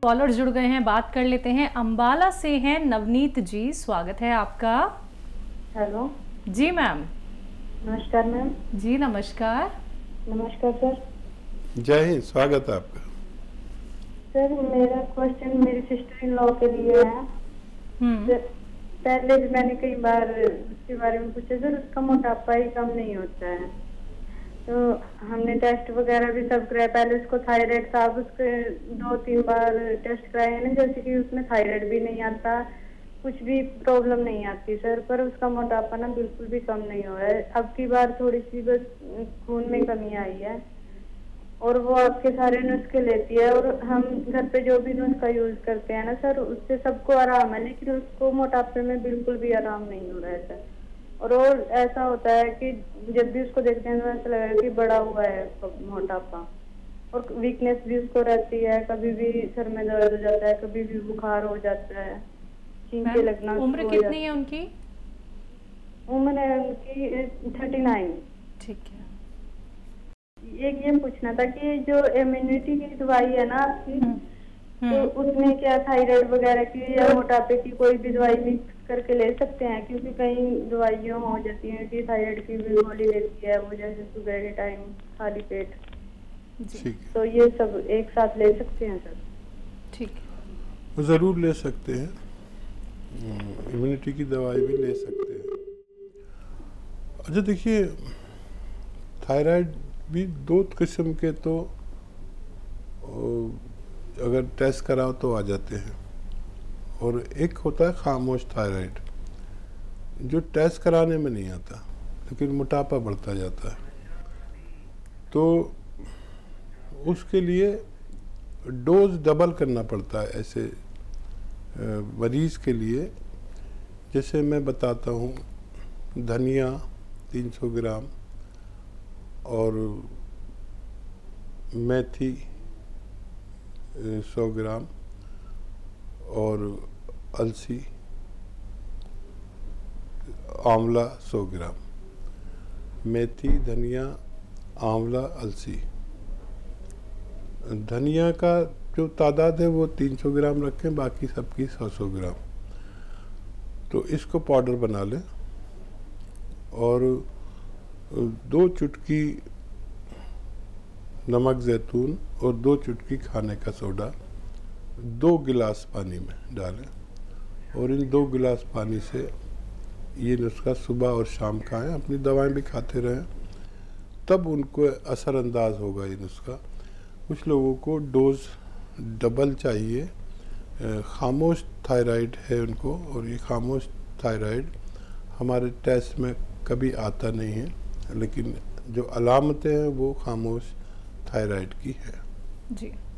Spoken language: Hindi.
कॉलर जुड़ गए हैं, बात कर लेते हैं। अंबाला से हैं नवनीत जी, स्वागत है आपका। हेलो जी मैम। नमस्कार मैम। जी नमस्कार। नमस्कार सर। जय हिंद, स्वागत है आपका। सर मेरा क्वेश्चन मेरी सिस्टर इन लॉ के लिए है। पहले भी मैंने कई बार उसके बारे में पूछा सर, उसका मोटापा ही कम नहीं होता है। तो हमने टेस्ट वगैरह भी सब कराया। पहले उसको थायराइड था, अब उसके 2-3 बार टेस्ट कराए हैं, जैसे कि उसमें थायराइड भी नहीं आता, कुछ भी प्रॉब्लम नहीं आती सर। पर उसका मोटापा ना बिल्कुल भी कम नहीं हो रहा है। अब की बार थोड़ी सी बस खून में कमी आई है और वो आपके सारे नुस्खे लेती है और हम घर पे जो भी नुस्खा यूज करते हैं ना सर, उससे सबको आराम है, लेकिन उसको मोटापे में बिल्कुल भी आराम नहीं हो रहा है सर। और ऐसा होता है कि जब भी उसको देखते हैं तो ऐसा लग रहा है कि बड़ा हुआ है मोटापा, और वीकनेस भी उसको रहती है। कभी भी सर में दर्द हो जाता है, कभी भी बुखार हो जाता है, छींके लगना। उम्र कितनी है उनकी? उम्र है उनकी 39। ठीक है। एक ये पूछना था कि जो इम्यूनिटी की दवाई है ना आपकी, तो उसमें क्या थायराइड वगैरह की या मोटापे की कोई भी दवाई मिक्स करके ले सकते हैं? क्योंकि कई दवाइयाँ हो जाती हैं कि थायराइड की भी गोली लेती है वो, जैसे सुबह के टाइम खाली पेट। तो ये सब एक साथ ले सकते हैं सर? ठीक है, वो ज़रूर ले सकते हैं, इम्यूनिटी की दवाई भी ले सकते हैं। अच्छा देखिए, थायराइड भी 2 किस्म के तो अगर टेस्ट कराओ तो आ जाते हैं, और एक होता है खामोश थायराइड जो टेस्ट कराने में नहीं आता लेकिन मोटापा बढ़ता जाता है। तो उसके लिए डोज डबल करना पड़ता है ऐसे मरीज के लिए। जैसे मैं बताता हूँ, धनिया 300 ग्राम और मेथी 100 ग्राम और अलसी आंवला 100 ग्राम। मेथी, धनिया, आंवला, अलसी। धनिया का जो तादाद है वो 300 ग्राम रखें, बाकी सबकी 100-100 ग्राम। तो इसको पाउडर बना लें और 2 चुटकी नमक जैतून और 2 चुटकी खाने का सोडा 2 गिलास पानी में डालें, और इन 2 गिलास पानी से ये नुस्खा सुबह और शाम खाएं। अपनी दवाएं भी खाते रहें, तब उनको असरअंदाज होगा ये नुस्खा। कुछ लोगों को डोज डबल चाहिए। खामोश थायराइड है उनको, और ये खामोश थायराइड हमारे टेस्ट में कभी आता नहीं है, लेकिन जो अलामतें हैं वो खामोश थायराइड की है। जी।